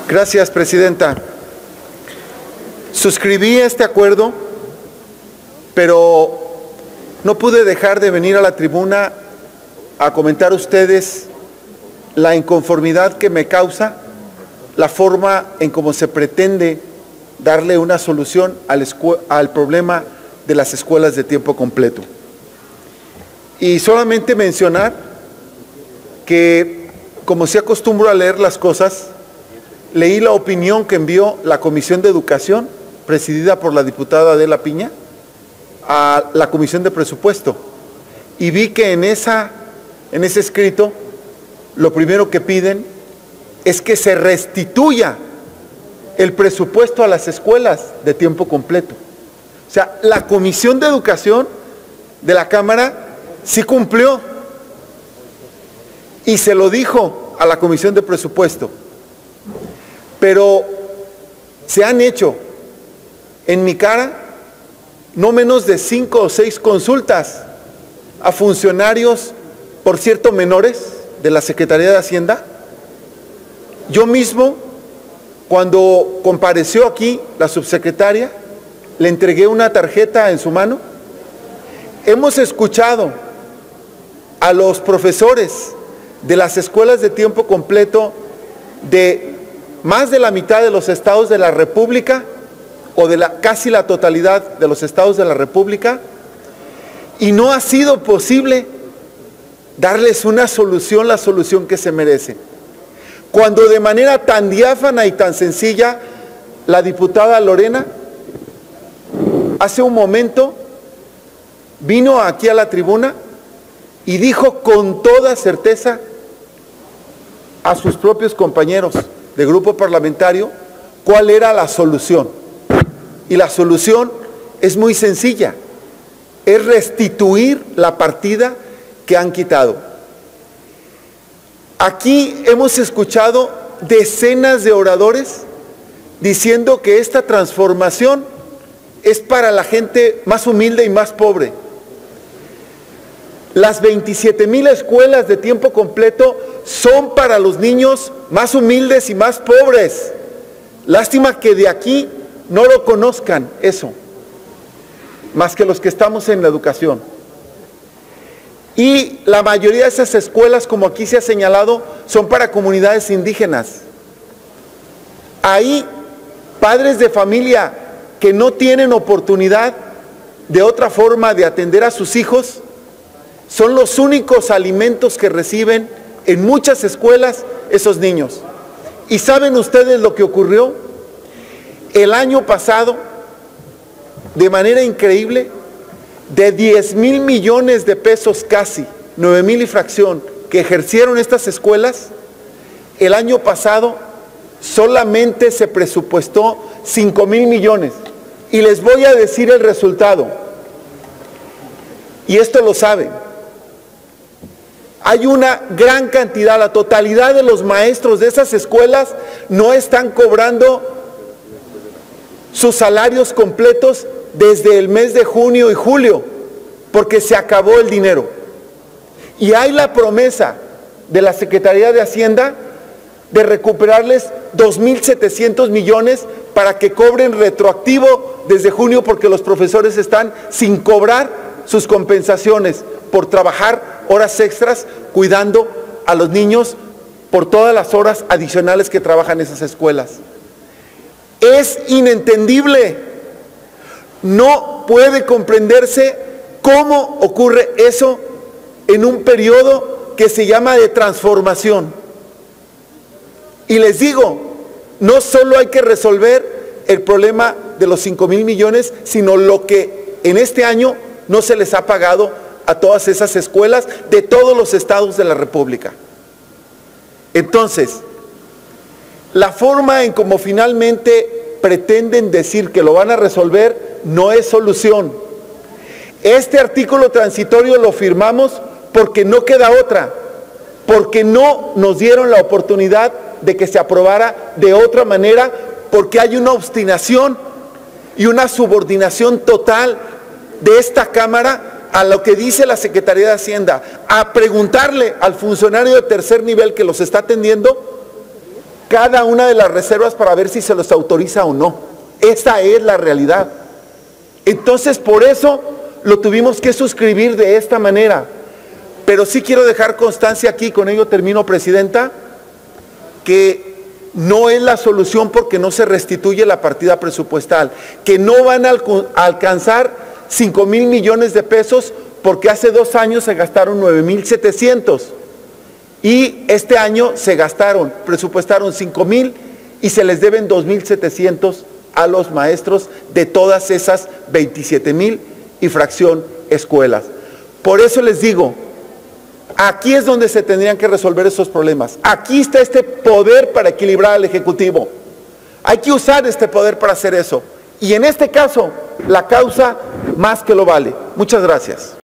Gracias, presidenta. Suscribí este acuerdo, pero no pude dejar de venir a la tribuna a comentar a ustedes la inconformidad que me causa la forma en cómo se pretende darle una solución al problema de las escuelas de tiempo completo. Y solamente mencionar que, como sí acostumbro a leer las cosas, leí la opinión que envió la Comisión de Educación, presidida por la diputada Adela Piña, a la Comisión de Presupuesto, y vi que en ese escrito lo primero que piden es que se restituya el presupuesto a las escuelas de tiempo completo. O sea, la Comisión de Educación de la Cámara sí cumplió y se lo dijo a la Comisión de Presupuesto, pero se han hecho en mi cara no menos de 5 o 6 consultas a funcionarios, por cierto, menores de la Secretaría de Hacienda. Yo mismo, cuando compareció aquí la subsecretaria, le entregué una tarjeta en su mano. Hemos escuchado a los profesores de las escuelas de tiempo completo de más de la mitad de los estados de la República, o de casi la totalidad de los estados de la República, y no ha sido posible darles una solución, la solución que se merece. Cuando de manera tan diáfana y tan sencilla, la diputada Lorena, hace un momento, vino aquí a la tribuna y dijo con toda certeza a sus propios compañeros de grupo parlamentario cuál era la solución. Y la solución es muy sencilla, es restituir la partida que han quitado. Aquí hemos escuchado decenas de oradores diciendo que esta transformación es para la gente más humilde y más pobre. Las 27,000 escuelas de tiempo completo son para los niños más humildes y más pobres. Lástima que de aquí no lo conozcan eso, más que los que estamos en la educación. Y la mayoría de esas escuelas, como aquí se ha señalado, son para comunidades indígenas. Ahí, padres de familia que no tienen oportunidad de otra forma de atender a sus hijos, son los únicos alimentos que reciben en muchas escuelas esos niños. ¿Y saben ustedes lo que ocurrió? El año pasado, de manera increíble, de 10,000 millones de pesos casi, 9,000 y fracción, que ejercieron estas escuelas, el año pasado solamente se presupuestó 5,000 millones. Y les voy a decir el resultado. Y esto lo saben. Hay una gran cantidad, la totalidad de los maestros de esas escuelas no están cobrando sus salarios completos desde el mes de junio y julio, porque se acabó el dinero. Y hay la promesa de la Secretaría de Hacienda de recuperarles 2,700 millones para que cobren retroactivo desde junio, porque los profesores están sin cobrar sus compensaciones por trabajar horas extras cuidando a los niños por todas las horas adicionales que trabajan esas escuelas. Es inentendible, no puede comprenderse cómo ocurre eso en un periodo que se llama de transformación. Y les digo, no solo hay que resolver el problema de los 5,000 millones, sino lo que en este año no se les ha pagado a todas esas escuelas de todos los estados de la República. Entonces, la forma en cómo finalmente pretenden decir que lo van a resolver no es solución. Este artículo transitorio lo firmamos porque no queda otra, porque no nos dieron la oportunidad de que se aprobara de otra manera, porque hay una obstinación y una subordinación total de esta Cámara a lo que dice la Secretaría de Hacienda, a preguntarle al funcionario de tercer nivel que los está atendiendo cada una de las reservas para ver si se los autoriza o no. Esa es la realidad. Entonces, por eso lo tuvimos que suscribir de esta manera. Pero sí quiero dejar constancia aquí, con ello termino, Presidenta, que no es la solución porque no se restituye la partida presupuestal, que no van a alcanzar 5,000 millones de pesos porque hace 2 años se gastaron 9,700 y este año se presupuestaron 5,000 y se les deben 2,700 a los maestros de todas esas 27,000 y fracción escuelas. Por eso les digo, aquí es donde se tendrían que resolver esos problemas. Aquí está este poder para equilibrar al Ejecutivo. Hay que usar este poder para hacer eso. Y en este caso, la causa más que lo vale. Muchas gracias.